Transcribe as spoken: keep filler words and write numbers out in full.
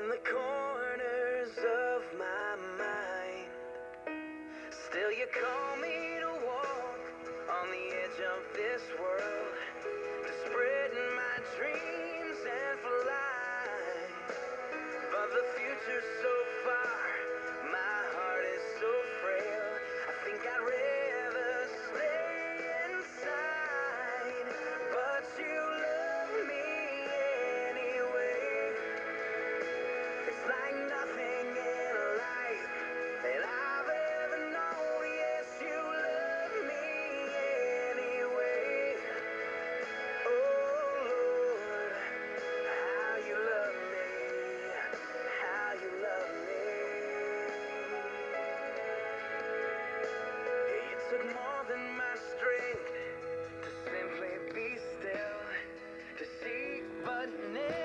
in the corners of my mind. Still you call me to walk on the edge of this world, to spread my dreams and fly. But the future's so far, my heart is so frail, I think I'd rather stay inside. But you love me anyway. It's like nothing in life that I've ever known. Yes, you love me anyway. Oh Lord, how you love me, how you love me. Yeah, you took more than my strength to simply be still, to seek but never